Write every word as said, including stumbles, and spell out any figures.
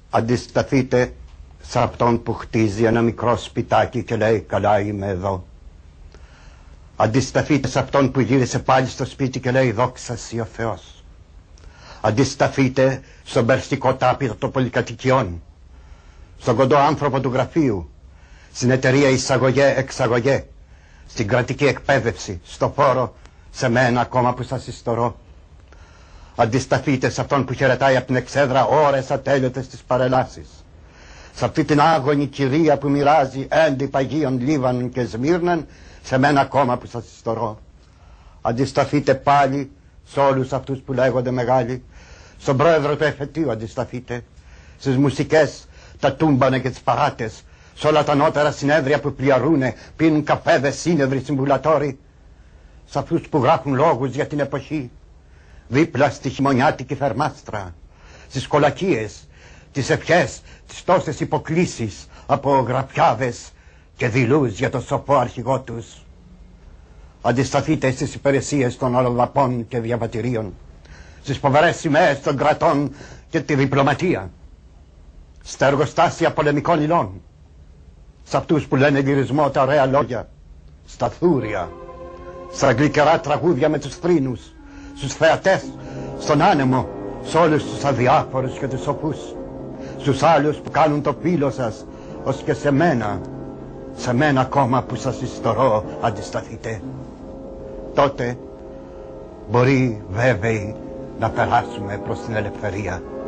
Αντισταθείτε σε αυτόν που χτίζει ένα μικρό σπιτάκι και λέει «Καλά είμαι εδώ». Αντισταθείτε σε αυτόν που γύρισε πάλι στο σπίτι και λέει «Δόξα σοι ο Θεός». Αντισταθείτε στον περστικό τάπηρο των πολυκατοικιών, στον κοντό άνθρωπο του γραφείου, στην εταιρεία εισαγωγέ-εξαγωγέ, στην κρατική εκπαίδευση, στο φόρο, σε μένα ακόμα που σας ιστορώ. Αντισταθείτε σε αυτόν που χαιρετάει από την εξέδρα ώρες ατέλειωτες τις παρελάσεις, σε αυτή την άγονη κυρία που μοιράζει έντι παγίων Λίβανων και Σμύρναν, σε μένα ακόμα που σας ιστορώ. Αντισταθείτε πάλι σε όλους αυτούς που λέγονται μεγάλοι, στον πρόεδρο του εφετείου αντισταθείτε, στις μουσικές, τα τούμπανα και τις παράτες, σε όλα τα νότερα συνέδρια που πλιαρούνε, πίνουν καφέδες σύνευροι συμβουλατόροι, σε αυτούς που γράφουν λόγους για την εποχή, δίπλα στη χειμωνιάτικη θερμάστρα, στις κολακίες, τις ευχές, τις τόσες υποκλίσεις από γραπιάδες και δειλούς για το σοφό αρχηγό τους. Αντισταθείτε στις υπηρεσίες των αλλοδαπών και διαβατηρίων, στις φοβερές σημαίες των κρατών και τη διπλωματία, στα εργοστάσια πολεμικών υλών, σε αυτούς που λένε γυρισμό τα ωραία λόγια, στα θούρια, στα γλυκερά τραγούδια με τους θρήνους, στους θεατές, στον άνεμο, σε όλους τους αδιάφορους και τους σοφούς, στους άλλους που κάνουν το πύλο σας, ως και σε μένα, σε μένα ακόμα που σας ιστορώ αντισταθείτε. Τότε μπορεί βέβαιοι να περάσουμε προς την ελευθερία.